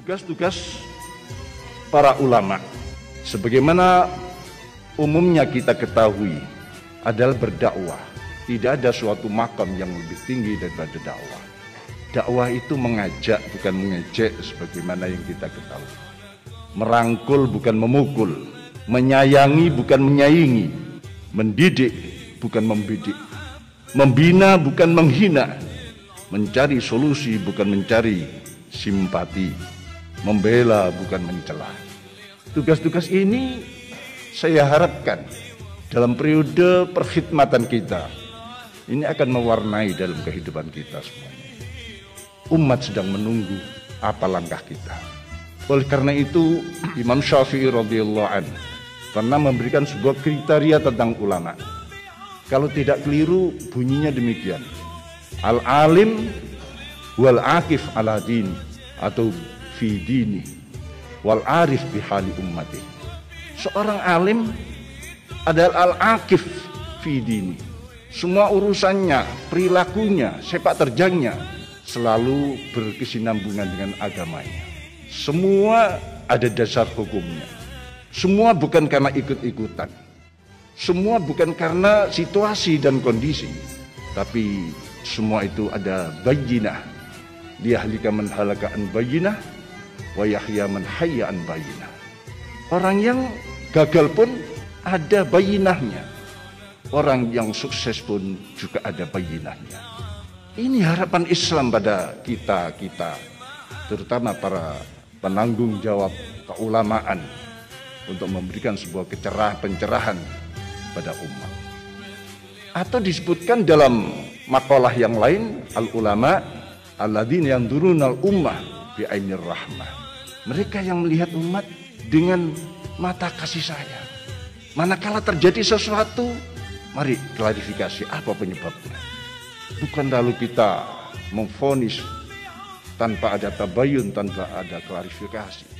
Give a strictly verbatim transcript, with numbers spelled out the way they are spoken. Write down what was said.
Tugas-tugas para ulama, sebagaimana umumnya kita ketahui, adalah berdakwah. Tidak ada suatu makam yang lebih tinggi daripada dakwah. Dakwah itu mengajak, bukan mengejek, sebagaimana yang kita ketahui. Merangkul, bukan memukul. Menyayangi, bukan menyaingi. Mendidik, bukan membidik. Membina, bukan menghina. Mencari solusi, bukan mencari simpati. Membela, bukan mencela. Tugas-tugas ini saya harapkan dalam periode perkhidmatan kita ini akan mewarnai dalam kehidupan kita semuanya. Umat sedang menunggu apa langkah kita. Oleh karena itu Imam Syafi'i radhiyallahu anhu pernah memberikan sebuah kriteria tentang ulama. Kalau tidak keliru bunyinya demikian. Al-alim wal akif ala dini, atau fi dini wal arif bihali ummati. Seorang alim adalah al-akif fi dini. Semua urusannya, perilakunya, sepak terjangnya selalu berkesinambungan dengan agamanya. Semua ada dasar hukumnya. Semua bukan karena ikut-ikutan. Semua bukan karena situasi dan kondisi, tapi semua itu ada bayyinah. Liyahlika man halaka an bayyinah wa yahya man hayya an bayyinah. Orang yang gagal pun ada bayyinahnya. Orang yang sukses pun juga ada bayyinahnya. Ini harapan Islam pada kita-kita, terutama para penanggung jawab keulamaan, untuk memberikan sebuah kecerah pencerahan pada umat. Atau disebutkan dalam makalah yang lain, al-ulama alladzina yanzuruna al-ummah bi ainir rahmah. Mereka yang melihat umat dengan mata kasih sayang. Manakala terjadi sesuatu, mari klarifikasi apa penyebabnya. Bukan lalu kita memvonis tanpa ada tabayun, tanpa ada klarifikasi.